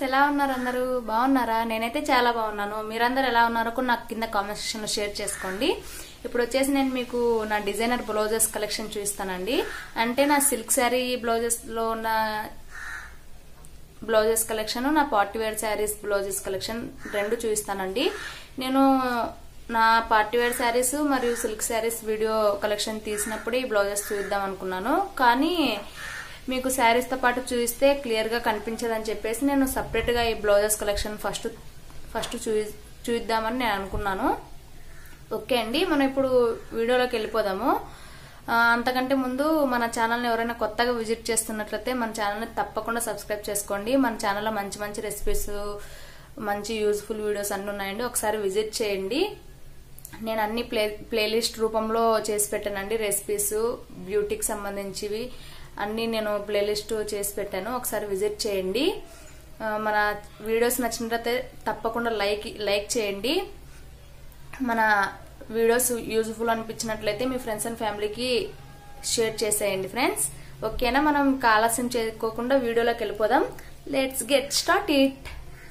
ఎలా ఉన్నారు అందరూ బాగున్నారా? నేనైతే చాలా బాగున్నాను. మీరందరూ ఎలా ఉన్నారో కూడా నాకు కింద కామెంట్ సెక్షన్ లో షేర్ చేసుకోండి. ఇప్పుడు వచ్చేసి నేను మీకు నా డిజైనర్ బ్లౌజెస్ కలెక్షన్ చూపిస్తానండి. అంటే నా సిల్క్ శారీ బ్లౌజెస్ లో ఉన్న బ్లౌజెస్ కలెక్షన్, నా party wear saris blouses collection రెండు చూపిస్తానండి. నేను నా పార్టీ వేర్ శారీస్ మరియు సిల్క్ శారీస్ వీడియో కలెక్షన్ తీసినప్పుడు ఈ బ్లౌజెస్ చూద్దాం అనుకున్నాను. కానీ మీకు శారీస్ తో పాటు చూస్తే క్లియర్ గా కనిపించదని చెప్పేసి నేను సపరేట్ గా ఈ బ్లౌజెస్ కలెక్షన్ ఫస్ట్ చూద్దామని నేను అనుకున్నాను. ఓకే అండి, మనం ఇప్పుడు వీడియోలోకి వెళ్ళిపోదాము. అంతకంటే ముందు మన ఛానల్ని ఎవరైనా కొత్తగా విజిట్ చేస్తున్నట్లయితే మన ఛానల్ని తప్పకుండా సబ్స్క్రైబ్ చేసుకోండి. మన ఛానల్లో మంచి మంచి రెసిపీస్, మంచి యూజ్ఫుల్ వీడియోస్ అన్నీ ఉన్నాయండి. ఒకసారి విజిట్ చేయండి. నేను అన్ని ప్లేలిస్ట్ రూపంలో చేసి పెట్టానండి. రెసిపీస్, బ్యూటీకి సంబంధించివి అన్ని నేను ప్లేలిస్ట్ చేసి పెట్టాను. ఒకసారి విజిట్ చేయండి. మన వీడియోస్ నచ్చినట్లయితే తప్పకుండా లైక్ చేయండి. మన వీడియోస్ యూజ్ఫుల్ అనిపించినట్లయితే మీ ఫ్రెండ్స్ అండ్ ఫ్యామిలీకి షేర్ చేసేయండి ఫ్రెండ్స్. ఓకేనా, మనం ఆలస్యం చేసుకోకుండా వీడియోలోకి వెళ్ళిపోదాం. Let's get start it.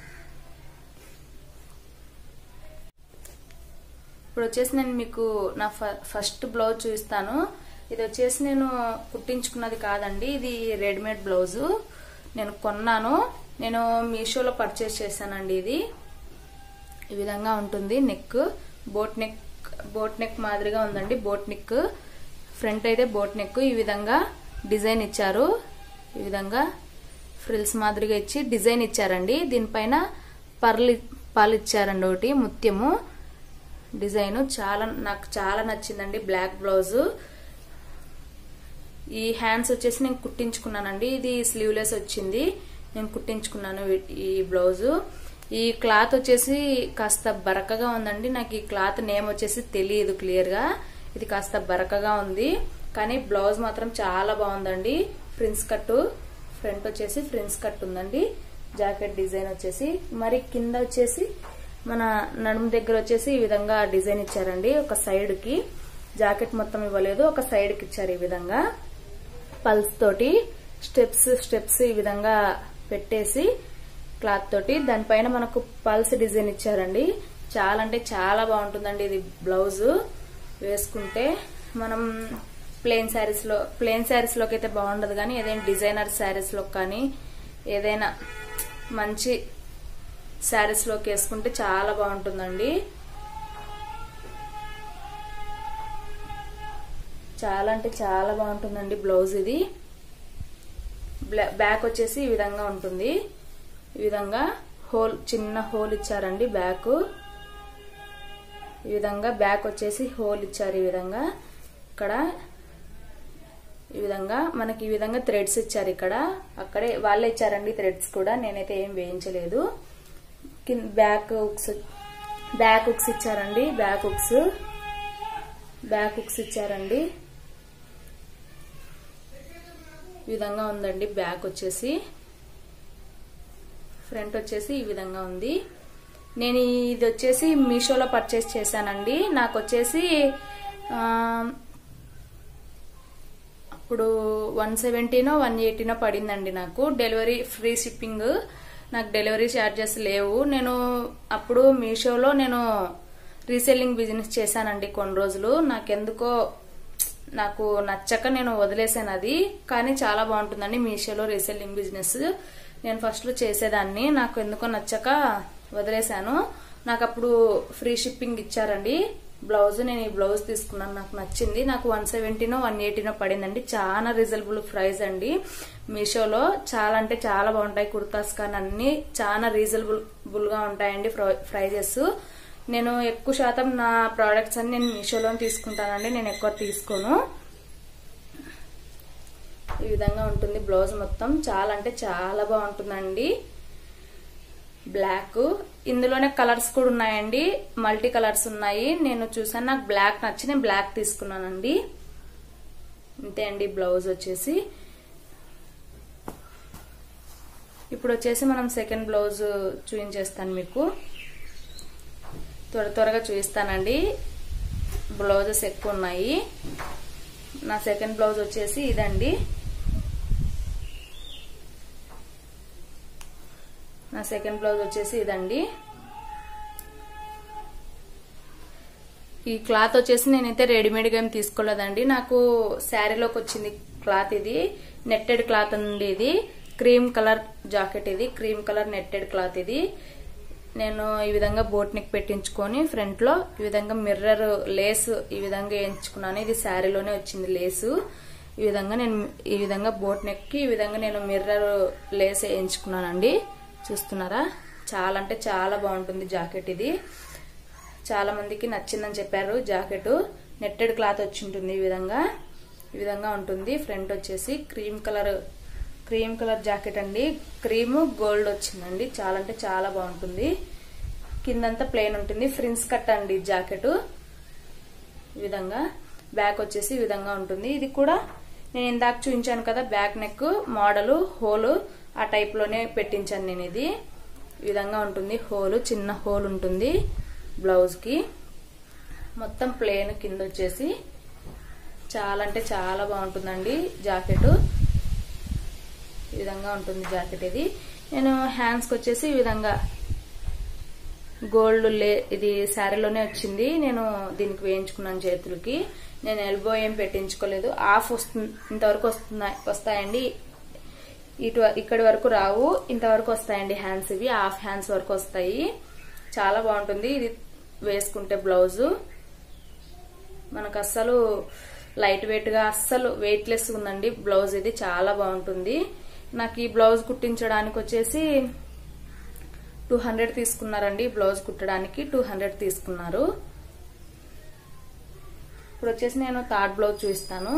ఇప్పుడు వచ్చేసి నేను మీకు నా ఫస్ట్ బ్లౌజ్ చూపిస్తాను. ఇది వచ్చేసి నేను కుట్టించుకున్నది కాదండి, ఇది రెడీమేడ్ బ్లౌజు. నేను కొన్నాను, నేను మీషోలో పర్చేస్ చేశానండి. ఇది ఈ విధంగా ఉంటుంది. నెక్ బోట్ నెక్ మాదిరిగా ఉందండి. బోట్ నెక్ ఫ్రంట్ అయితే బోట్ నెక్ ఈ విధంగా డిజైన్ ఇచ్చారు. ఈ విధంగా ఫ్రిల్స్ మాదిరిగా ఇచ్చి డిజైన్ ఇచ్చారండి. దీనిపైన పర్ల్ ఇచ్చారండి, ఒకటి ముత్యము డిజైన్. నాకు చాలా నచ్చిందండి బ్లాక్ బ్లౌజ్. ఈ హ్యాండ్స్ వచ్చేసి నేను కుట్టించుకున్నానండి. ఇది స్లీవ్లెస్ వచ్చింది, నేను కుట్టించుకున్నాను ఈ బ్లౌజు. ఈ క్లాత్ వచ్చేసి కాస్త బరకగా ఉందండి. నాకు ఈ క్లాత్ నేమ్ వచ్చేసి తెలియదు క్లియర్ గా. ఇది కాస్త బరకగా ఉంది, కానీ బ్లౌజ్ మాత్రం చాలా బాగుందండి. ప్రిన్స్ కట్, ఫ్రంట్ వచ్చేసి ప్రిన్స్ కట్ ఉందండి. జాకెట్ డిజైన్ వచ్చేసి మరి కింద వచ్చేసి మన నడుము దగ్గర వచ్చేసి ఈ విధంగా డిజైన్ ఇచ్చారండి. ఒక సైడ్ కి జాకెట్ మొత్తం ఇవ్వలేదు, ఒక సైడ్ కి ఇచ్చారు. ఈ విధంగా పల్స్ తోటి స్టెప్స్ ఈ విధంగా పెట్టేసి క్లాత్ తోటి దానిపైన మనకు పల్స్ డిజైన్ ఇచ్చారండి. చాలా అంటే చాలా బాగుంటుందండి ఇది బ్లౌజ్ వేసుకుంటే. మనం ప్లెయిన్ శారీస్ లోకి అయితే బాగుండదు, కానీ ఏదైనా డిజైనర్ శారీస్ లో కానీ ఏదైనా మంచి శారీస్ లోకి వేసుకుంటే చాలా బాగుంటుందండి. చాలా అంటే చాలా బాగుంటుందండి బ్లౌజ్ ఇది. బ్యాక్ వచ్చేసి ఈ విధంగా ఉంటుంది. ఈ విధంగా చిన్న హోల్ ఇచ్చారండి బ్యాక్. ఈ విధంగా బ్యాక్ వచ్చేసి హోల్ ఇచ్చారు. ఈ విధంగా ఇక్కడ ఈ విధంగా మనకి ఈ విధంగా థ్రెడ్స్ ఇచ్చారు. ఇక్కడ అక్కడే వాళ్ళే ఇచ్చారండి థ్రెడ్స్ కూడా, నేనైతే ఏం వేయించలేదు. బ్యాక్ హుక్స్ ఇచ్చారండి. బ్యాక్ హుక్స్ ఇచ్చారండి. ఈ విధంగా ఉందండి బ్యాక్ వచ్చేసి. ఫ్రంట్ వచ్చేసి ఈ విధంగా ఉంది. నేను ఇది వచ్చేసి మీషోలో పర్చేస్ చేశానండి. నాకు వచ్చేసి అప్పుడు 170నో 180నో పడిందండి నాకు. డెలివరీ ఫ్రీ షిప్పింగ్, నాకు డెలివరీ ఛార్జెస్ లేవు. నేను అప్పుడు మీషోలో నేను రీసెల్లింగ్ బిజినెస్ చేశానండి కొన్ని రోజులు. నాకు నచ్చక నేను వదిలేసాను అది. కానీ చాలా బాగుంటుందండి మీషోలో రీసెల్లింగ్ బిజినెస్. నేను ఫస్ట్ లో చేసేదాన్ని, నాకు ఎందుకో నచ్చక వదిలేశాను. నాకు అప్పుడు ఫ్రీ షిప్పింగ్ ఇచ్చారండి బ్లౌజ్. నేను ఈ బ్లౌజ్ తీసుకున్నాను, నాకు నచ్చింది. నాకు 170నో 180నో పడిందండి. చాలా రీజనబుల్ ప్రైస్ అండి. మీషోలో చాలా అంటే చాలా బాగుంటాయి కుర్తాస్, కానీ అన్ని చాలా రీజనబుల్ గా ఉంటాయండి ప్రైజెస్. నేను ఎక్కువ శాతం నా ప్రోడక్ట్స్ అన్ని నేను మీషోలో తీసుకుంటానండి, నేను ఎక్కువ తీసుకోను. ఈ విధంగా ఉంటుంది బ్లౌజ్ మొత్తం. చాలా అంటే చాలా బాగుంటుందండి. బ్లాక్, ఇందులోనే కలర్స్ కూడా ఉన్నాయండి, మల్టీ కలర్స్ ఉన్నాయి. నేను చూసాను, నాకు బ్లాక్ నచ్చి నేను బ్లాక్ తీసుకున్నానండి. అంతే అండి బ్లౌజ్ వచ్చేసి. ఇప్పుడు వచ్చేసి మనం సెకండ్ బ్లౌజ్ చూపించేస్తాను మీకు. త్వరగా చూపిస్తానండి, బ్లౌజెస్ ఎక్కువ ఉన్నాయి. నా సెకండ్ బ్లౌజ్ వచ్చేసి ఇదండి. నా సెకండ్ బ్లౌజ్ వచ్చేసి ఇదండి. ఈ క్లాత్ వచ్చేసి నేనైతే రెడీమేడ్ గా ఏం తీసుకోలేదండి, నాకు శారీలోకి వచ్చింది క్లాత్. ఇది నెట్టెడ్ క్లాత్ అండి. ఇది క్రీమ్ కలర్ జాకెట్, ఇది క్రీమ్ కలర్ నెట్టెడ్ క్లాత్. ఇది నేను ఈ విధంగా బోట్ నెక్ పెట్టించుకొని ఫ్రంట్ లో ఈ విధంగా మిర్రర్ లేస్ ఈ విధంగా వేయించుకున్నాను. ఇది శారీలోనే వచ్చింది లేసు. ఈ విధంగా బోట్ నెక్ కి ఈ విధంగా నేను మిర్రర్ లేస్ వేయించుకున్నానండి. చూస్తున్నారా, చాలా అంటే చాలా బాగుంటుంది జాకెట్. ఇది చాలా మందికి నచ్చిందని చెప్పారు. జాకెట్ నెట్టెడ్ క్లాత్ వచ్చి ఉంటుంది. ఈ విధంగా ఉంటుంది. ఫ్రంట్ వచ్చేసి క్రీమ్ కలర్ జాకెట్ అండి. క్రీమ్ గోల్డ్ వచ్చిందండి. చాలా అంటే చాలా బాగుంటుంది. కిందంతా ప్లెయిన్ ఉంటుంది. ఫ్రిన్స్ కట్ అండి జాకెట్. ఈ విధంగా బ్యాక్ వచ్చేసి ఈ విధంగా ఉంటుంది. ఇది కూడా నేను ఇందాక చూపించాను కదా, బ్యాక్ నెక్ మోడల్ హోల్ ఆ టైప్ లోనే పెట్టించాను నేను. ఇది ఈ విధంగా ఉంటుంది. చిన్న హోల్ ఉంటుంది బ్లౌజ్ కి. మొత్తం ప్లెయిన్ కింద వచ్చేసి చాలా అంటే చాలా బాగుంటుందండి జాకెట్. ఈ విధంగా ఉంటుంది జాకెట్. ఇది నేను హ్యాండ్స్ కి వచ్చేసి ఈ విధంగా గోల్డ్ ఇది శారీలోనే వచ్చింది. నేను దీనికి వేయించుకున్నాను చేతులకి. నేను ఎల్బో ఏం పెట్టించుకోలేదు. హాఫ్ వస్తుంది, ఇంతవరకు వస్తాయండి. ఇక్కడి వరకు రావు, ఇంతవరకు వస్తాయండి హ్యాండ్స్. ఇవి హాఫ్ హ్యాండ్స్ వరకు వస్తాయి. చాలా బాగుంటుంది ఇది వేసుకుంటే. బ్లౌజ్ మనకు అస్సలు లైట్ వెయిట్ గా, అస్సలు వెయిట్ లెస్ ఉందండి బ్లౌజ్. ఇది చాలా బాగుంటుంది. నాకు ఈ బ్లౌజ్ కుట్టించడానికి వచ్చేసి 200 తీసుకున్నారండి. బ్లౌజ్ కుట్టడానికి 200 తీసుకున్నారు. ఇప్పుడు వచ్చేసి నేను థర్డ్ బ్లౌజ్ చూపిస్తాను.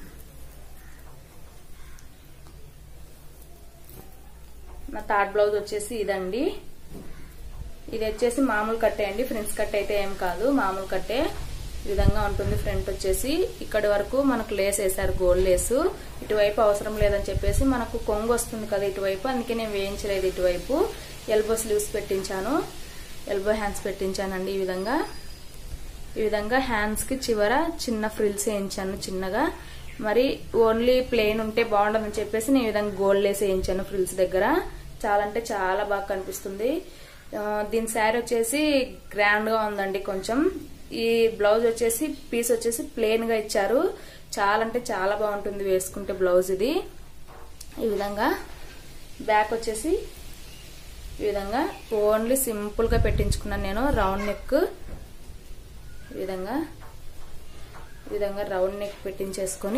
నా థర్డ్ బ్లౌజ్ వచ్చేసి ఇదండి. ఇది వచ్చేసి మామూలు కట్టే అండి, ఫ్రిన్స్ కట్ అయితే ఏం కాదు, మామూలు కట్టే. ఈ విధంగా ఉంటుంది. ఫ్రంట్ వచ్చేసి ఇక్కడి వరకు మనకు లేస్ వేసారు, గోల్డ్ లేసు. ఇటువైపు అవసరం లేదని చెప్పేసి మనకు కొంగు వస్తుంది కదా ఇటువైపు, అందుకే నేను వేయించలేదు ఇటువైపు. ఎల్బో స్లీవ్స్ పెట్టించాను, ఎల్బో హ్యాండ్స్ పెట్టించానండి. ఈ విధంగా హ్యాండ్స్ కి చివర చిన్న ఫ్రిల్స్ వేయించాను చిన్నగా. మరి ఓన్లీ ప్లెయిన్ ఉంటే బాగుండదని చెప్పేసి నేను ఈ విధంగా గోల్డ్ లేస్ వేయించాను ఫ్రిల్స్ దగ్గర. చాలా అంటే చాలా బాగా కనిపిస్తుంది. దీని శారీ వచ్చేసి గ్రాండ్ గా ఉందండి కొంచెం. ఈ బ్లౌజ్ వచ్చేసి పీస్ వచ్చేసి ప్లెయిన్ గా ఇచ్చారు. చాలా అంటే చాలా బాగుంటుంది వేసుకుంటే బ్లౌజ్ ఇది. ఈ విధంగా బ్యాక్ వచ్చేసి ఈ విధంగా ఓన్లీ సింపుల్ గా పెట్టించుకున్నాను నేను. రౌండ్ నెక్ ఈ విధంగా రౌండ్ నెక్ పెట్టించేసుకొని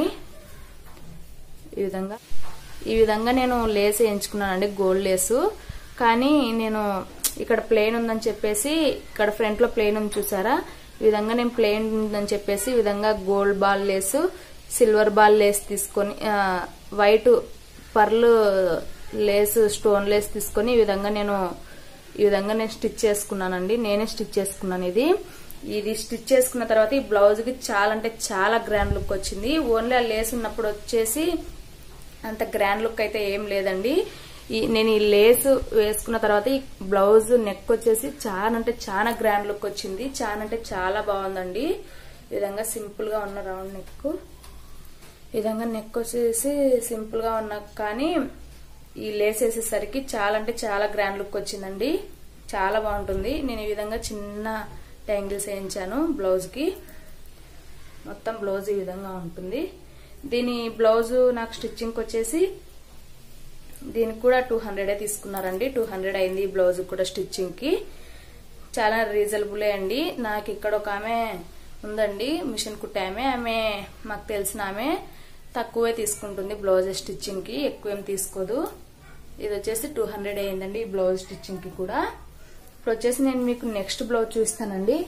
ఈ విధంగా నేను లేస్ వేయించుకున్నానండి, గోల్డ్ లేసు. కానీ నేను ఇక్కడ ప్లెయిన్ ఉందని చెప్పేసి, ఇక్కడ ఫ్రంట్ లో ప్లెయిన్ ఉంది చూసారా, ఈ విధంగా నేను ప్లెయిన్ ఉందని చెప్పేసి ఈ విధంగా gold ball lace, silver ball lace తీసుకొని, white pearl lace, stone lace తీసుకొని ఈ విధంగా నేను స్టిచ్ చేసుకున్నానండి. నేనే స్టిచ్ చేసుకున్నాను. ఇది స్టిచ్ చేసుకున్న తర్వాత ఈ బ్లౌజ్ కి చాలా అంటే చాలా గ్రాండ్ లుక్ వచ్చింది. ఓన్లీ ఆ లేస్ ఉన్నప్పుడు వచ్చేసి అంత గ్రాండ్ లుక్ అయితే ఏం లేదండి. నేను ఈ లేస్ వేసుకున్న తర్వాత ఈ బ్లౌజ్ నెక్ వచ్చేసి చాలా అంటే చాలా గ్రాండ్ లుక్ వచ్చింది. చాలా అంటే చాలా బాగుందండి. ఈ విధంగా సింపుల్ గా ఉన్న రౌండ్ నెక్, ఈ విధంగా నెక్ వచ్చేసి సింపుల్ గా ఉన్న, కానీ ఈ లేస్ వేసేసరికి చాలా అంటే చాలా గ్రాండ్ లుక్ వచ్చిందండి. చాలా బాగుంటుంది. నేను ఈ విధంగా చిన్న ట్యాంగిల్స్ వేయించాను బ్లౌజ్ కి. మొత్తం బ్లౌజ్ ఈ విధంగా ఉంటుంది. దీని బ్లౌజ్ నాకు స్టిచ్చింగ్ వచ్చేసి దీనికి కూడా 200 తీసుకున్నారండి. 200 అయింది ఈ బ్లౌజ్ కూడా స్టిచ్చింగ్ కి. చాలా రీజనబులే అండి. నాకు ఇక్కడ ఒక ఆమె ఉందండి, మిషన్ కుట్టామె, ఆమె మాకు తెలిసిన ఆమె, తక్కువే తీసుకుంటుంది బ్లౌజ్ స్టిచ్చింగ్ కి, ఎక్కువ ఏం తీసుకోదు. ఇది వచ్చేసి 200 అయిందండి ఈ బ్లౌజ్ స్టిచ్చింగ్ కి కూడా. ఇప్పుడు వచ్చేసి నేను మీకు నెక్స్ట్ బ్లౌజ్ చూస్తానండి.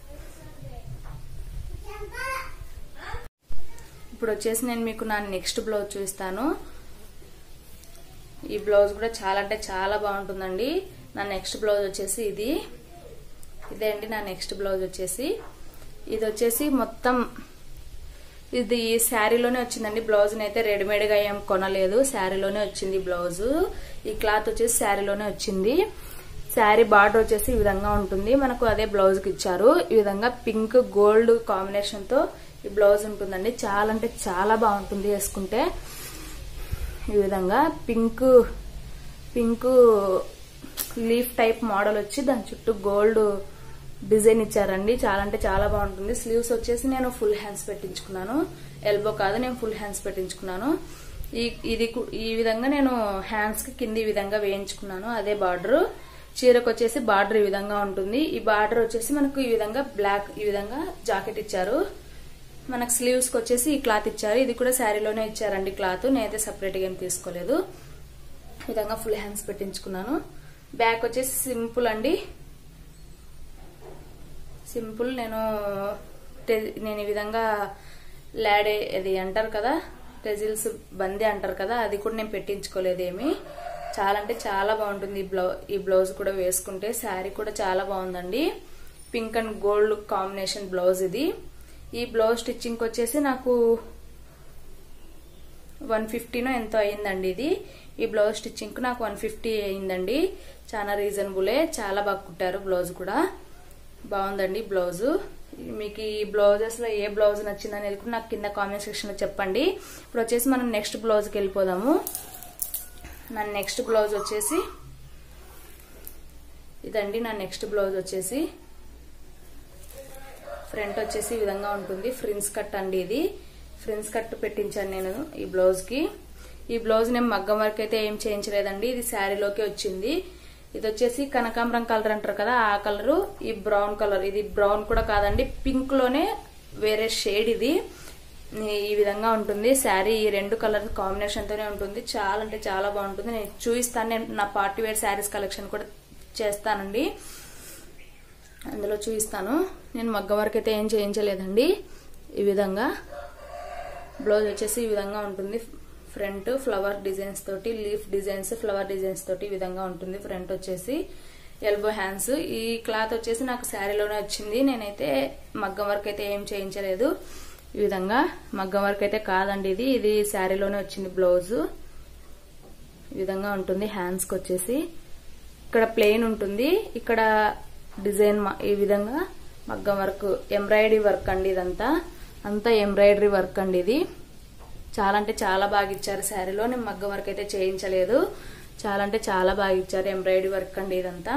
ఇప్పుడు వచ్చేసి నేను మీకు నా నెక్స్ట్ బ్లౌజ్ చూస్తాను. ఈ బ్లౌజ్ కూడా చాలా అంటే చాలా బాగుంటుందండి. నా నెక్స్ట్ బ్లౌజ్ వచ్చేసి ఇదే అండి. నా నెక్స్ట్ బ్లౌజ్ వచ్చేసి ఇది వచ్చేసి మొత్తం ఇది శారీలోనే వచ్చిందండి. బ్లౌజ్ అయితే రెడీమేడ్ గా ఏం కొనలేదు, శారీలోనే వచ్చింది బ్లౌజ్. ఈ క్లాత్ వచ్చేసి శారీలోనే వచ్చింది. శారీ బార్డర్ వచ్చేసి ఈ విధంగా ఉంటుంది. మనకు అదే బ్లౌజ్ కి ఇచ్చారు. ఈ విధంగా పింక్ గోల్డ్ కాంబినేషన్ తో ఈ బ్లౌజ్ ఉంటుందండి. చాలా అంటే చాలా బాగుంటుంది వేసుకుంటే. ఈ విధంగా పింక్ లీఫ్ టైప్ మోడల్ వచ్చి దాని చుట్టూ గోల్డ్ డిజైన్ ఇచ్చారండి. చాలా అంటే చాలా బాగుంటుంది. స్లీవ్స్ వచ్చేసి నేను ఫుల్ హ్యాండ్స్ పెట్టించుకున్నాను, ఎల్బో కాదు, నేను ఫుల్ హ్యాండ్స్ పెట్టించుకున్నాను. ఈ విధంగా నేను హ్యాండ్స్ కి కింద ఈ విధంగా వేయించుకున్నాను. అదే బార్డర్. చీరకు వచ్చేసి బార్డర్ ఈ విధంగా ఉంటుంది. ఈ బార్డర్ వచ్చేసి మనకు ఈ విధంగా బ్లాక్ ఈ విధంగా జాకెట్ ఇచ్చారు. మనకు స్లీవ్స్ కి వచ్చేసి ఈ క్లాత్ ఇచ్చారు. ఇది కూడా శారీలోనే ఇచ్చారండి క్లాత్. నేనైతే సపరేట్ గా ఏం తీసుకోలేదు. ఈ విధంగా ఫుల్ హ్యాండ్స్ పెట్టించుకున్నాను. బ్యాక్ వచ్చేసి సింపుల్ అండి, సింపుల్. నేను ఈ విధంగా లాడే అది అంటారు కదా, టెజిల్స్ బందీ అంటారు కదా, అది కూడా నేను పెట్టించుకోలేదేమి. చాలా అంటే చాలా బాగుంటుంది ఈ బ్లౌజ్ కూడా వేసుకుంటే. శారీ కూడా చాలా బాగుందండి. Pink and gold combination blouse ఇది. ఈ బ్లౌజ్ స్టిచ్చింగ్ వచ్చేసి నాకు 150 ఎంతో అయిందండి. ఇది ఈ బ్లౌజ్ స్టిచ్చింగ్ కు నాకు 150 అయిందండి. చాలా రీజనబులే, చాలా బాగా కుట్టారు. బ్లౌజ్ కూడా బాగుందండి. బ్లౌజ్ మీకు ఈ బ్లౌజెస్ లో ఏ బ్లౌజ్ నచ్చింది అనేది కూడా నాకు కింద కామెంట్ సెక్షన్ లో చెప్పండి. ఇప్పుడు వచ్చేసి మనం నెక్స్ట్ బ్లౌజ్ కి వెళ్ళిపోదాము. నా నెక్స్ట్ బ్లౌజ్ వచ్చేసి ఇదండి. నా నెక్స్ట్ బ్లౌజ్ వచ్చేసి ఫ్రంట్ వచ్చేసి ఈ విధంగా ఉంటుంది. ఫ్రిన్స్ కట్ అండి. ఇది ఫ్రిన్స్ కట్ పెట్టించాను నేను ఈ బ్లౌజ్ కి. ఈ బ్లౌజ్ నేను మగ్గం వరకు అయితే ఏం చేయించలేదండి. ఇది శారీలోకి వచ్చింది. ఇది వచ్చేసి కనకాంబరం కలర్ అంటారు కదా, ఆ కలరు. ఈ బ్రౌన్ కలర్, ఇది బ్రౌన్ కూడా కాదండి, పింక్ లోనే వేరే షేడ్. ఇది ఈ విధంగా ఉంటుంది శారీ. ఈ రెండు కలర్ కాంబినేషన్ తోనే ఉంటుంది. చాలా అంటే చాలా బాగుంటుంది. నేను చూపిస్తాను. నేను నా పార్టీ వేర్ శారీస్ కలెక్షన్ కూడా చేస్తానండి, అందులో చూపిస్తాను. నేను మగ్గం వరకు అయితే ఏం చేయించలేదండి. ఈ విధంగా బ్లౌజ్ వచ్చేసి ఈ విధంగా ఉంటుంది. ఫ్రంట్ ఫ్లవర్ డిజైన్స్ తోటి, లీఫ్ డిజైన్స్, ఫ్లవర్ డిజైన్స్ తోటి ఈ విధంగా ఉంటుంది. ఫ్రంట్ వచ్చేసి ఎల్బో హ్యాండ్స్. ఈ క్లాత్ వచ్చేసి నాకు శారీలోనే వచ్చింది. నేనైతే మగ్గం వరకు అయితే ఏం చేయించలేదు. ఈ విధంగా మగ్గం వరకు అయితే కాదండి, ఇది శారీలోనే వచ్చింది బ్లౌజ్. ఈ విధంగా ఉంటుంది. హ్యాండ్స్ కి వచ్చేసి ఇక్కడ ప్లెయిన్ ఉంటుంది, ఇక్కడ డిజైన్ ఈ విధంగా మగ్గం వర్క్, ఎంబ్రాయిడరీ వర్క్ అండి. ఇదంతా ఎంబ్రాయిడరీ వర్క్ అండి. ఇది చాలా అంటే చాలా బాగా ఇచ్చారు శారీలో. నేను మగ్గం వర్క్ అయితే చేయించలేదు. చాలా అంటే చాలా బాగా ఇచ్చారు. ఎంబ్రాయిడరీ వర్క్ అండి ఇదంతా.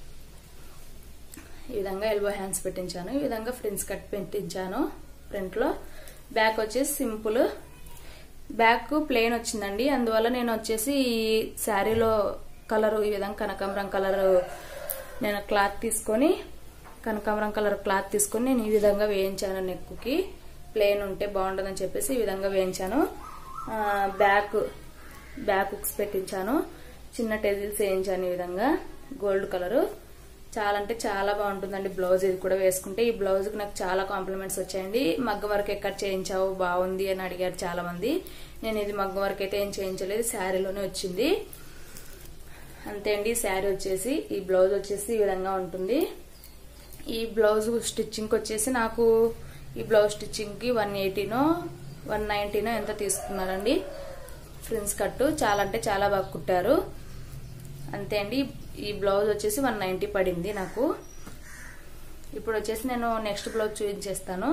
ఈ విధంగా ఎల్బో హ్యాండ్స్ పెట్టించాను. ఈ విధంగా ఫ్రిన్స్ కట్ పెట్టించాను ఫ్రంట్ లో. బ్యాక్ వచ్చేసి సింపుల్, బ్యాక్ ప్లెయిన్ వచ్చిందండి. అందువల్ల నేను వచ్చేసి ఈ శారీలో కలర్ ఈ విధంగా కనకాంబరం కలర్ నేను క్లాత్ తీసుకొని, కనకాంబరం కలర్ క్లాత్ తీసుకొని నేను ఈ విధంగా వేయించాను. నెక్కి ప్లెయిన్ ఉంటే బాగుంటుందని చెప్పేసి ఈ విధంగా వేయించాను. బ్యాక్ హుక్స్ పెట్టించాను. చిన్న టెజిల్స్ వేయించాను ఈ విధంగా గోల్డ్ కలర్. చాలా అంటే చాలా బాగుంటుందండి బ్లౌజ్. ఇది కూడా వేసుకుంటే ఈ బ్లౌజ్ కి నాకు చాలా కాంప్లిమెంట్స్ వచ్చాయండి. మగ్గం వరకు ఎక్కడ చేయించావు, బాగుంది అని అడిగారు చాలా మంది. నేను ఇది మగ్గం వరకు అయితే ఏం చేయించలేదు, శారీలోనే వచ్చింది అంతే అండి. శారీ వచ్చేసి ఈ బ్లౌజ్ వచ్చేసి ఈ విధంగా ఉంటుంది. ఈ బ్లౌజ్ స్టిచ్చింగ్ వచ్చేసి నాకు ఈ బ్లౌజ్ స్టిచ్చింగ్ కి 180నో 190నో ఎంత తీసుకున్నారండి. ఫ్రిన్స్ కట్టు చాలా అంటే చాలా బాగా కుట్టారు అంతే అండి. ఈ బ్లౌజ్ వచ్చేసి 190 పడింది నాకు. ఇప్పుడు వచ్చేసి నేను నెక్స్ట్ బ్లౌజ్ చూపించేస్తాను.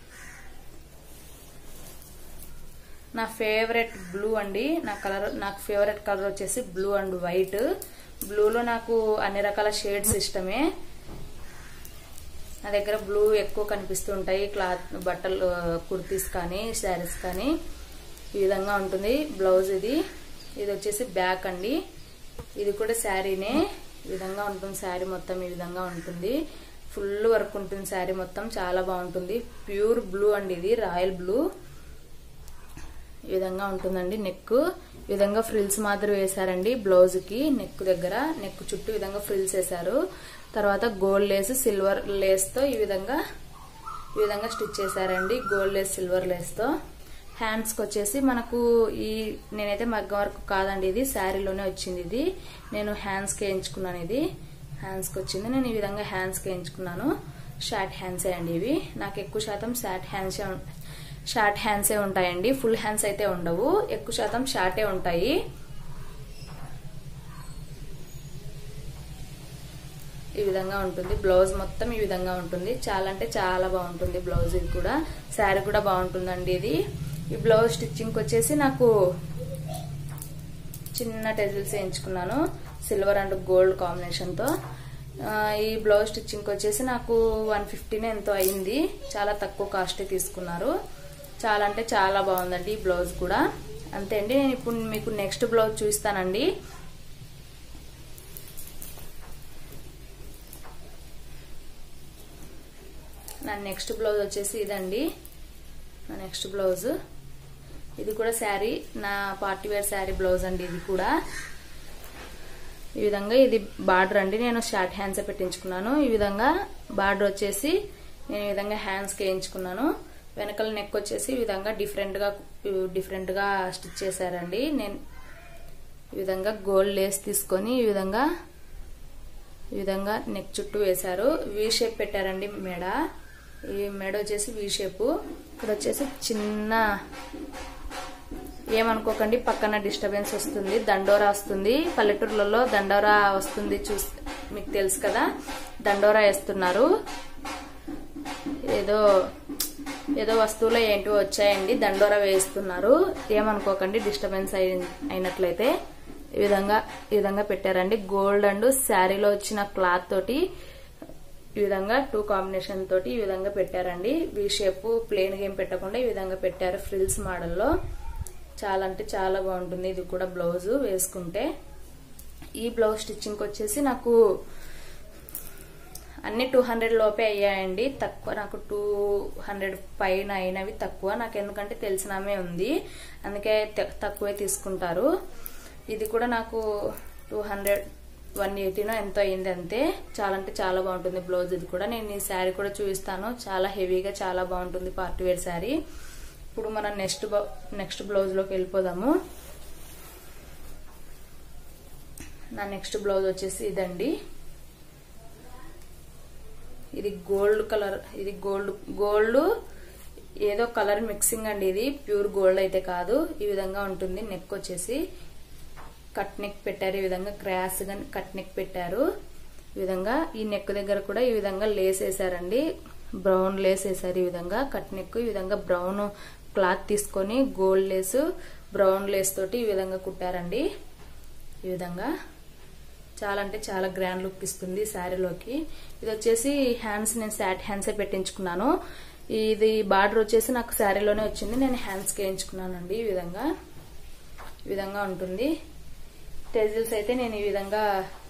నా ఫేవరెట్ బ్లూ అండి. నాకు ఫేవరెట్ కలర్ వచ్చేసి బ్లూ అండ్ వైట్. బ్లూలో నాకు అన్ని రకాల షేడ్స్ ఇష్టమే. నా దగ్గర బ్లూ ఎక్కువ కనిపిస్తూ ఉంటాయి క్లాత్, బట్టలు, కుర్తీస్ కానీ శారీస్ కానీ. ఈ విధంగా ఉంటుంది బ్లౌజ్. ఇది వచ్చేసి బ్యాక్ అండి. ఇది కూడా శారీనే. ఈ విధంగా ఉంటుంది శారీ మొత్తం. ఈ విధంగా ఉంటుంది. ఫుల్ వర్క్ ఉంటుంది శారీ మొత్తం. చాలా బాగుంటుంది. ప్యూర్ బ్లూ అండి. ఇది రాయల్ బ్లూ. ఈ విధంగా ఉంటుందండి. నెక్ ఈ విధంగా ఫ్రిల్స్ మాదిరి వేశారండి బ్లౌజ్ కి. నెక్ దగ్గర, నెక్ చుట్టూ ఈ విధంగా ఫ్రిల్స్ వేశారు. తర్వాత గోల్డ్ లేస్, సిల్వర్ లేస్ తో ఈ విధంగా స్టిచ్ చేశారండి. గోల్డ్ లేస్, సిల్వర్ లేస్ తో. హ్యాండ్స్ కి వచ్చేసి మనకు నేనైతే మగ్గం వర్క్ కాదండి, ఇది శారీలోనే వచ్చింది. ఇది నేను హ్యాండ్స్ కి వేయించుకున్నాను. ఇది హ్యాండ్స్ కి వచ్చింది. నేను ఈ విధంగా హ్యాండ్స్ కి వేయించుకున్నాను. షార్ట్ హ్యాండ్సే అండి ఇవి. నాకు ఎక్కువ శాతం షార్ట్ హ్యాండ్సే ఉంటాయండి. ఫుల్ హ్యాండ్స్ అయితే ఉండవు. ఎక్కువ శాతం షార్టే ఉంటాయి. ఈ విధంగా ఉంటుంది బ్లౌజ్ మొత్తం. ఈ విధంగా ఉంటుంది. చాలా అంటే చాలా బాగుంటుంది బ్లౌజ్. ఇది కూడా శారీ కూడా బాగుంటుందండి. ఇది ఈ బ్లౌజ్ స్టిచ్చింగ్ వచ్చేసి నాకు చిన్న టెజిల్స్ వేయించుకున్నాను. సిల్వర్ అండ్ గోల్డ్ కాంబినేషన్ తో. ఈ బ్లౌజ్ స్టిచ్చింగ్ వచ్చేసి నాకు 150 ఎంతో అయింది. చాలా తక్కువ కాస్ట్ తీసుకున్నారు. చాలా అంటే చాలా బాగుందండి ఈ బ్లౌజ్ కూడా. అంతే అండి. నేను ఇప్పుడు మీకు నెక్స్ట్ బ్లౌజ్ చూస్తానండి. నా నెక్స్ట్ బ్లౌజ్ వచ్చేసి ఇదండి. నా నెక్స్ట్ బ్లౌజ్ ఇది కూడా శారీ, నా పార్టీ వేర్ శారీ బ్లౌజ్ అండి. ఇది కూడా ఈ విధంగా ఇది బార్డర్ అండి. నేను షార్ట్ హ్యాండ్స్ పెట్టించుకున్నాను. ఈ విధంగా బార్డర్ వచ్చేసి నేను ఈ విధంగా హ్యాండ్స్ కి వేయించుకున్నాను. వెనకాల నెక్ వచ్చేసి ఈ విధంగా డిఫరెంట్ గా స్టిచ్ చేశారండి. నేను ఈ విధంగా గోల్డ్ లేస్ తీసుకొని ఈ విధంగా నెక్ చుట్టూ వేశారు. వి షేప్ పెట్టారండి మెడ. ఈ మెడ వచ్చేసి వి షేప్. ఇక్కడ వచ్చేసి చిన్న, ఏమనుకోకండి పక్కన డిస్టర్బెన్స్ వస్తుంది, దండోరా వస్తుంది. పల్లెటూర్లలో దండోరా వస్తుంది, మీకు తెలుసు కదా, దండోరా వేస్తున్నారు. ఏదో వస్తువులో ఏంటో వచ్చాయండి, దండోరా వేస్తున్నారు. ఏమనుకోకండి డిస్టర్బెన్స్ అయినట్లయితే. ఈ విధంగా పెట్టారండి. గోల్డ్ అండ్ శారీలో వచ్చిన క్లాత్ తోటి ఈ విధంగా 2 కాంబినేషన్ తోటి ఈ విధంగా పెట్టారండి. వి షేప్ ప్లేన్ గా ఏం పెట్టకుండా ఈ విధంగా పెట్టారు ఫ్రిల్స్ మోడల్లో. చాలా అంటే చాలా బాగుంటుంది ఇది కూడా బ్లౌజ్ వేసుకుంటే. ఈ బ్లౌజ్ స్టిచ్చింగ్ వచ్చేసి నాకు అన్ని 200 లోపే అయ్యాయండి. తక్కువ నాకు 200 పైన అయినవి తక్కువ. నాకు ఎందుకంటే తెలిసినామే ఉంది, అందుకే తక్కువే తీసుకుంటారు. ఇది కూడా నాకు 200 180 ఎంతో అయింది అంతే. చాలా అంటే చాలా బాగుంటుంది బ్లౌజ్. ఇది కూడా నేను ఈ శారీ కూడా చూపిస్తాను. చాలా హెవీగా చాలా బాగుంటుంది పార్టీ వేర్ శారీ. ఇప్పుడు మనం నెక్స్ట్ బ్లౌజ్ లోకి వెళ్ళిపోదాము. నా నెక్స్ట్ బ్లౌజ్ వచ్చేసి ఇదండి. ఇది గోల్డ్ కలర్, ఇది గోల్డ్ ఏదో కలర్ మిక్సింగ్ అండి. ఇది ప్యూర్ గోల్డ్ అయితే కాదు. ఈ విధంగా ఉంటుంది. నెక్ వచ్చేసి కట్ నెక్ పెట్టారు. ఈ విధంగా క్రాస్ గా కట్ నెక్ పెట్టారు. ఈ విధంగా ఈ నెక్ దగ్గర కూడా ఈ విధంగా లేస్ వేసారండి. బ్రౌన్ లేస్ వేసారు. ఈ విధంగా కట్ నెక్ ఈ విధంగా బ్రౌన్ క్లాత్ తీసుకొని గోల్డ్ లేస్ బ్రౌన్ లేస్ తోటి ఈ విధంగా కుట్టారండి. ఈ విధంగా చాలా అంటే చాలా గ్రాండ్ లుక్ ఇస్తుంది శారీలోకి. ఇది వచ్చేసి హ్యాండ్స్ నేను శాట్ హ్యాండ్సే పెట్టించుకున్నాను. ఇది బార్డర్ వచ్చేసి నాకు శారీలోనే వచ్చింది. నేను హ్యాండ్స్ కి వేయించుకున్నానండి. ఈ విధంగా ఉంటుంది. టేజిల్స్ అయితే నేను ఈ విధంగా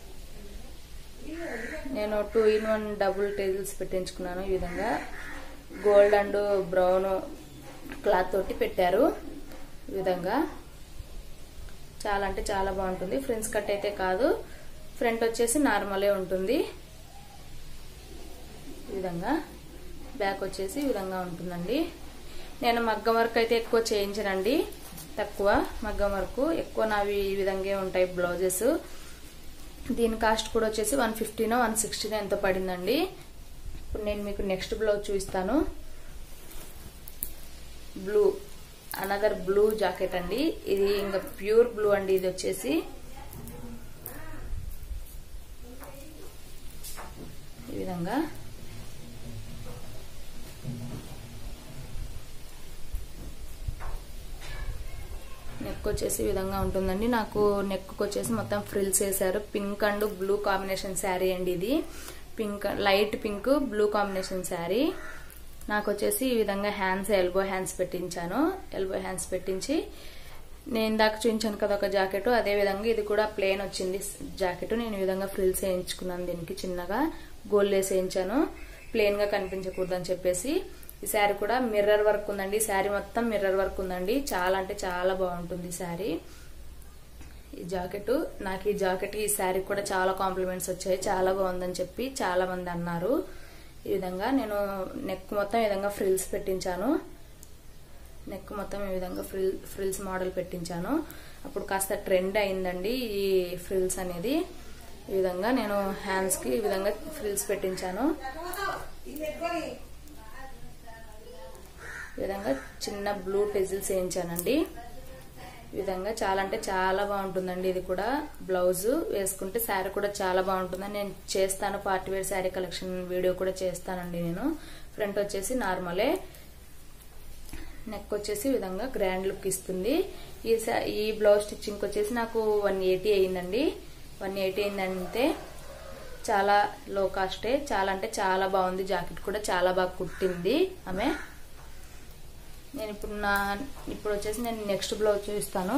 2-in-1 డబుల్ టేజిల్స్ పెట్టించుకున్నాను. ఈ విధంగా గోల్డ్ అండ్ బ్రౌన్ క్లాత్ తోటి పెట్టారు. ఈ విధంగా చాలా అంటే చాలా బాగుంటుంది. ఫ్రిన్స్ కట్ అయితే కాదు, ఫ్రంట్ వచ్చేసి నార్మలే ఉంటుంది. ఈ విధంగా బ్యాక్ వచ్చేసి ఈ విధంగా ఉంటుందండి. నేను మగ్గం వర్క్ అయితే ఎక్కువ చేయించనండి, తక్కువ మగ్గం వర్క్ ఎక్కువ. నావి ఈ విధంగా ఉంటాయి బ్లౌజెస్. దీని కాస్ట్ కూడా వచ్చేసి 150 160 ఎంతో పడిందండి. ఇప్పుడు నేను మీకు నెక్స్ట్ బ్లౌజ్ చూపిస్తాను. బ్లూ, అనదర్ బ్లూ జాకెట్ అండి. ఇది ఇంకా ప్యూర్ బ్లూ అండి. ఇది వచ్చేసి ఈ విధంగా నెక్ వచ్చేసి ఈ విధంగా ఉంటుందండి. నాకు నెక్ వచ్చేసి మొత్తం ఫ్రిల్స్ వేసారు. Pink and blue combination sari అండి. ఇది light pink blue combination sari. నాకు వచ్చేసి ఈ విధంగా హ్యాండ్స్ ఎల్బో హ్యాండ్స్ పెట్టించాను. ఎల్బో హ్యాండ్స్ పెట్టించి నేను ఇందాక చూపించాను కదా ఒక జాకెట్, అదే విధంగా ఇది కూడా ప్లేన్ వచ్చింది జాకెట్. నేను ఈ విధంగా ఫ్రిల్స్ వేయించుకున్నాను. దీనికి చిన్నగా గోల్డ్ లేస్ వేయించాను, ప్లేన్ గా కనిపించకూడదని చెప్పేసి. ఈ శారీ కూడా మిర్రర్ వర్క్ ఉందండి. శారీ మొత్తం మిర్రర్ వర్క్ ఉందండి. చాలా అంటే చాలా బాగుంటుంది శారీ. ఈ జాకెట్, నాకు ఈ జాకెట్ ఈ శారీ కూడా చాలా కాంప్లిమెంట్స్ వచ్చాయి. చాలా బాగుందని చెప్పి చాలా మంది అన్నారు. ఈ విధంగా నేను నెక్ మొత్తం ఈ విధంగా ఫ్రిల్స్ పెట్టించాను. నెక్ మొత్తం ఈ విధంగా ఫ్రిల్స్ మోడల్ పెట్టించాను. అప్పుడు కాస్త ట్రెండ్ అయిందండి ఈ ఫ్రిల్స్ అనేది. ఈ విధంగా నేను హ్యాండ్స్ కి ఈ విధంగా ఫ్రిల్స్ పెట్టించాను. ఈ విధంగా చిన్న బ్లూ టెజిల్స్ వేయించానండి. ఈ విధంగా చాలా అంటే చాలా బాగుంటుందండి. ఇది కూడా బ్లౌజ్ వేసుకుంటే శారీ కూడా చాలా బాగుంటుందని నేను చేస్తాను. Party wear sari collection video కూడా చేస్తానండి నేను. ఫ్రంట్ వచ్చేసి నార్మలే, నెక్ వచ్చేసి ఈ విధంగా గ్రాండ్ లుక్ ఇస్తుంది. ఈ బ్లౌజ్ స్టిచ్చింగ్ వచ్చేసి నాకు 180 అయిందండి. 180 అయిందంటే చాలా లో కాస్టే, చాలా అంటే చాలా బాగుంది. జాకెట్ కూడా చాలా బాగా కుట్టింది ఆమె. నేను ఇప్పుడు వచ్చేసి నేను నెక్స్ట్ బ్లౌజ్ చూపిస్తాను.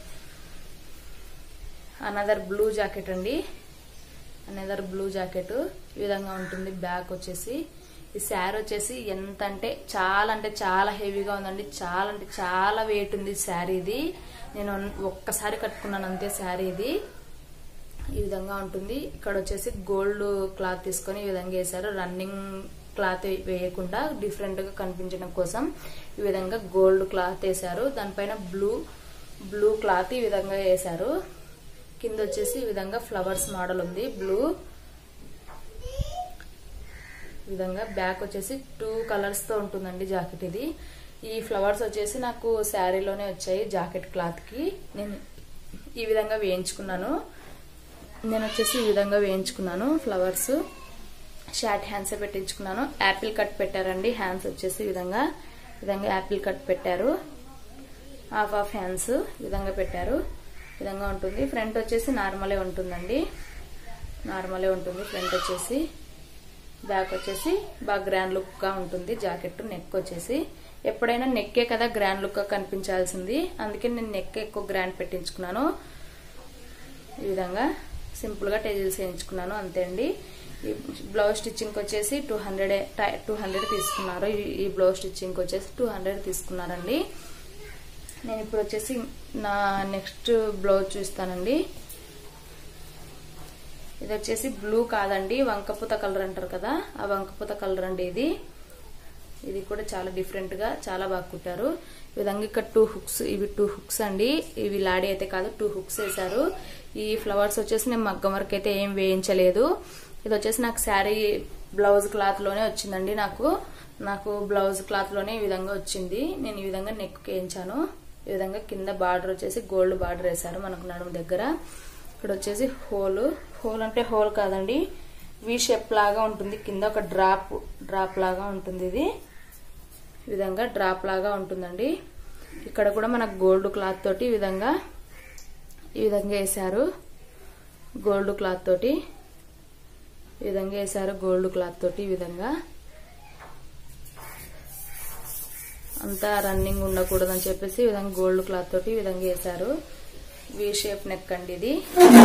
అనదర్ బ్లూ జాకెట్ అండి. అనదర్ బ్లూ జాకెట్ ఈ విధంగా ఉంటుంది. బ్యాక్ వచ్చేసి ఈ శారీ వచ్చేసి ఎంత అంటే చాలా హెవీగా ఉందండి. చాలా అంటే చాలా వెయిట్ ఉంది శారీ. ఇది నేను ఒక్కసారి కట్టుకున్నాను అంతే శారీ. ఇది ఈ విధంగా ఉంటుంది. ఇక్కడ వచ్చేసి గోల్డ్ క్లాత్ తీసుకొని ఈ విధంగా వేశారు. రన్నింగ్ క్లాత్ వేయకుండా డిఫరెంట్ గా కనిపించడం కోసం ఈ విధంగా గోల్డ్ క్లాత్ వేశారు. దానిపైన బ్లూ క్లాత్ ఈ విధంగా వేశారు. కింద వచ్చేసి ఈ విధంగా ఫ్లవర్స్ మోడల్ ఉంది బ్లూ. ఈ విధంగా బ్యాక్ వచ్చేసి 2 కలర్స్ తో ఉంటుందండి జాకెట్. ఇది ఈ ఫ్లవర్స్ వచ్చేసి నాకు శారీలోనే వచ్చాయి. జాకెట్ క్లాత్ కి నేను ఈ విధంగా వేయించుకున్నాను. ఈ విధంగా వేయించుకున్నాను ఫ్లవర్స్. షార్ట్ హ్యాండ్స్ పెట్టించుకున్నాను. యాపిల్ కట్ పెట్టారండి. హ్యాండ్స్ వచ్చేసి ఈ విధంగా యాపిల్ కట్ పెట్టారు. హాఫ్ హ్యాండ్స్ ఈ విధంగా పెట్టారు. ఈ విధంగా ఉంటుంది. ఫ్రంట్ వచ్చేసి నార్మలే ఉంటుందండి. నార్మలే ఉంటుంది ఫ్రంట్ వచ్చేసి. బ్యాక్ వచ్చేసి బాగా గ్రాండ్ లుక్ గా ఉంటుంది జాకెట్. నెక్ వచ్చేసి ఎప్పుడైనా నెక్కే కదా గ్రాండ్ లుక్ గా కనిపించాల్సింది, అందుకే నేను నెక్ ఎక్కువ గ్రాండ్ పెట్టించుకున్నాను. ఈ విధంగా సింపుల్ గా టెజిల్స్ వేయించుకున్నాను అంతే అండి. ఈ బ్లౌజ్ స్టిచ్చింగ్ వచ్చేసి 200 తీసుకున్నారు. ఈ బ్లౌజ్ స్టిచ్చింగ్ వచ్చేసి 200 తీసుకున్నారండి. నేను ఇప్పుడు వచ్చేసి నా నెక్స్ట్ బ్లౌజ్ చూస్తానండి. ఇది వచ్చేసి బ్లూ కాదండి, వంకపూత కలర్ అంటారు కదా, ఆ వంకపూత కలర్ అండి ఇది. ఇది కూడా చాలా డిఫరెంట్ గా చాలా బాగా కుట్టారు. ఈ విధంగా ఇక్కడ 2 హుక్స్, ఇవి 2 హుక్స్ అండి. ఇవి లాడీ అయితే కాదు, 2 హుక్స్ వేశారు. ఈ ఫ్లవర్స్ వచ్చేసి నేను మగ్గం వరకు అయితే ఏం వేయించలేదు. ఇది వచ్చేసి నాకు శారీ బ్లౌజ్ క్లాత్ లోనే వచ్చిందండి. నాకు బ్లౌజ్ క్లాత్ లోనే ఈ విధంగా వచ్చింది. నేను ఈ విధంగా నెక్ వేయించాను. ఈ విధంగా కింద బార్డర్ వచ్చేసి గోల్డ్ బార్డర్ వేశారు మనకు నడుము దగ్గర. ఇక్కడ వచ్చేసి హోల్ అంటే హోల్ కాదండి, వి షేప్ లాగా ఉంటుంది. కింద ఒక డ్రాప్ లాగా ఉంటుంది. ఇది ఈ విధంగా డ్రాప్ లాగా ఉంటుందండి. ఇక్కడ కూడా మనకు గోల్డ్ క్లాత్ తోటి ఈ విధంగా వేశారు. గోల్డ్ క్లాత్ తోటి ఈ విధంగా వేశారు. గోల్డ్ క్లాత్ తోటి ఈ విధంగా అంతా రన్నింగ్ ఉండకూడదని చెప్పేసి ఈ విధంగా గోల్డ్ క్లాత్ తోటి ఈ విధంగా వేశారు. వి షేప్ నెక్ అండి ఇది.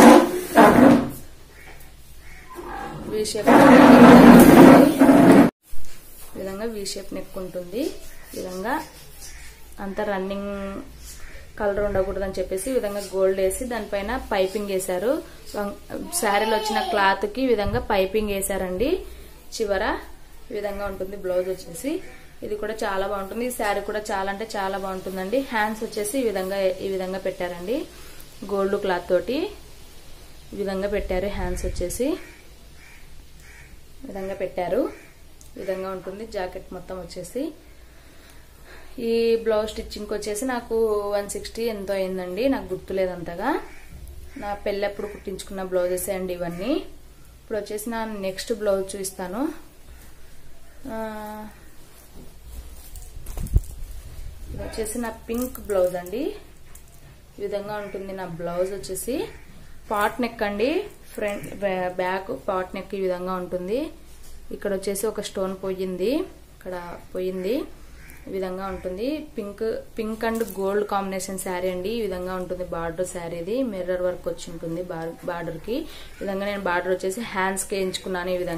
వి షేప్ ఈ విధంగా వి షేప్ నెక్ ఉంటుంది. ఈ విధంగా అంతా రన్నింగ్ కలర్ ఉండకూడదని చెప్పేసి ఈ విధంగా గోల్డ్ వేసి దానిపైన పైపింగ్ వేశారు. శారీలో వచ్చిన క్లాత్ కి ఈ విధంగా పైపింగ్ వేశారండి చివర. ఈ విధంగా ఉంటుంది బ్లౌజ్ వచ్చేసి. ఇది కూడా చాలా బాగుంటుంది. ఈ శారీ కూడా చాలా అంటే చాలా బాగుంటుందండి. హ్యాండ్స్ వచ్చేసి ఈ విధంగా పెట్టారండి. గోల్డ్ క్లాత్ తోటి ఈ విధంగా పెట్టారు. హ్యాండ్స్ వచ్చేసి ఈ విధంగా పెట్టారు. ఈ విధంగా ఉంటుంది జాకెట్ మొత్తం వచ్చేసి. ఈ బ్లౌజ్ స్టిచ్చింగ్ వచ్చేసి నాకు 160 ఎంతో అయిందండి, నాకు గుర్తులేదు అంతగా. నా పెళ్ళప్పుడు కుట్టించుకున్న బ్లౌజెస్ అండి ఇవన్నీ. ఇప్పుడు వచ్చేసి నా నెక్స్ట్ బ్లౌజ్ చూపిస్తాను. ఇది వచ్చేసి నా పింక్ బ్లౌజ్ అండి. ఈ విధంగా ఉంటుంది నా బ్లౌజ్ వచ్చేసి. పాట్ నెక్ అండి. ఫ్రంట్ బ్యాక్ పాట్ నెక్ ఈ విధంగా ఉంటుంది. ఇక్కడ వచ్చేసి ఒక స్టోన్ పోయింది, ఇక్కడ పోయింది. ఈ విధంగా ఉంటుంది. Pink and gold combination sari అండి. ఈ విధంగా ఉంటుంది బార్డర్. శారీ ఇది మిర్రర్ వర్క్ వచ్చి ఉంటుంది బార్డర్ కి. ఈ విధంగా నేను బార్డర్ వచ్చేసి హ్యాండ్స్ కి వేయించుకున్నాను. ఈ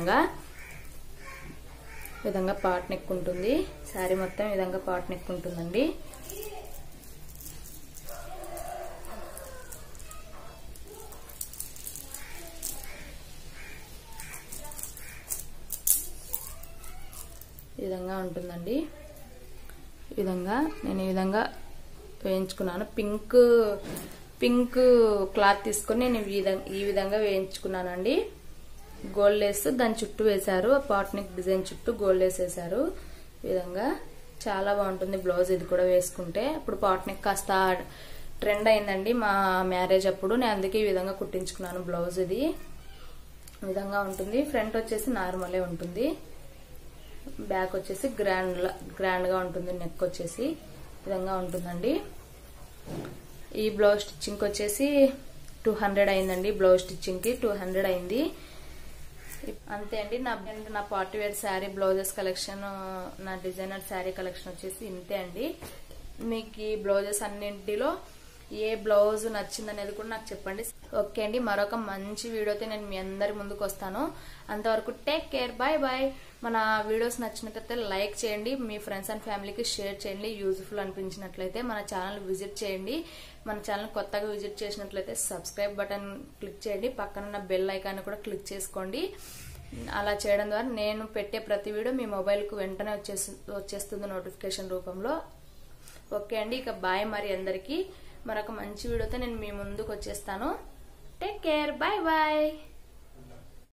విధంగా పాట్ నెక్ ఉంటుంది. శారీ మొత్తం ఈ విధంగా పాట్ నెక్ ఉంటుందండి. ఈ విధంగా ఉంటుందండి. ఈ విధంగా నేను ఈ విధంగా వేయించుకున్నాను. పింక్ క్లాత్ తీసుకొని నేను ఈ విధంగా వేయించుకున్నానండి. గోల్డ్ లేస్ దాని చుట్టూ వేశారు. పాట్ నెక్ డిజైన్ చుట్టూ గోల్డ్ లేస్ వేశారు. ఈ విధంగా చాలా బాగుంటుంది బ్లౌజ్. ఇది కూడా వేసుకుంటే ఇప్పుడు పాట్ నెక్ కాస్త ట్రెండ్ అయిందండి మా మ్యారేజ్ అప్పుడు. నేను అందుకే ఈ విధంగా కుట్టించుకున్నాను బ్లౌజ్. ఇది ఈ విధంగా ఉంటుంది. ఫ్రంట్ వచ్చేసి నార్మలే ఉంటుంది. బ్యాక్ వచ్చేసి గ్రాండ్ గా ఉంటుంది. నెక్ వచ్చేసి ఈ విధంగా ఉంటుందండి. ఈ బ్లౌజ్ స్టిచ్చింగ్ వచ్చేసి 200 అయిందండి. బ్లౌజ్ స్టిచ్చింగ్ కి 200 అయింది. అంతే అండి. నా party wear sari blouses collection, నా డిజైనర్ శారీ కలెక్షన్ వచ్చేసి ఇంతే అండి. మీకు ఈ బ్లౌజెస్ అన్నింటిలో ఏ బ్లౌజ్ నచ్చింది అనేది కూడా నాకు చెప్పండి. ఓకే అండి, మరొక మంచి వీడియోతో నేను మీ అందరి ముందుకు వస్తాను. అంతవరకు టేక్ కేర్, బాయ్ బాయ్. మన వీడియోస్ నచ్చినట్లయితే లైక్ చేయండి, మీ ఫ్రెండ్స్ అండ్ ఫ్యామిలీకి షేర్ చేయండి. యూజ్ఫుల్ అనిపించినట్లయితే మన ఛానల్ విజిట్ చేయండి. మన ఛానల్ కొత్తగా విజిట్ చేసినట్లయితే సబ్స్క్రైబ్ బటన్ క్లిక్ చేయండి. పక్కన బెల్ ఐకాన్ కూడా క్లిక్ చేసుకోండి. అలా చేయడం ద్వారా నేను పెట్టే ప్రతి వీడియో మీ మొబైల్కు వెంటనే వచ్చేస్తుంది నోటిఫికేషన్ రూపంలో. ఓకే అండి, ఇక బాయ్. మరి అందరికీ మరొక మంచి వీడియోతో నేను మీ ముందుకు వచ్చేస్తాను. Take care, bye bye.